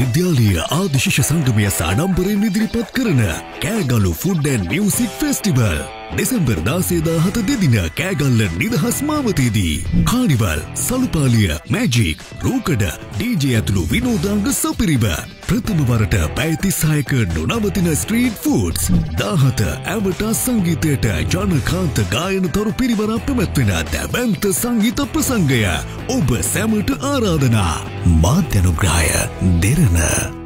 විශ්වවිද්‍යාලීය ආදිශිෂ්‍ය සංගමය සාඩම්බරයෙන් ඉදිරිපත් කරන Kegalle food and music festival දෙසැම්බර් 16-17 දෙදින කෑගල්ල නිදහස් මාවතේදී කානිවල් සලුපාලිය මැජික් රූකඩ DJ ඇතුළු විනෝදාංග සපිරිබ ප්‍රථම වරට පැය 36ක නොනවතින ස්ට්‍රීට් ෆුඩ්ස් 17 ඇවටා සංගීතයට ජනකාන්ත ගායනතරු පිරිවරක් පැවැත්වෙන දැවැන්ත සංගීත ප්‍රසංගය ඔබ සැමට ආරාධනා මාධ්‍ය අනුග්‍රහය දෙරණ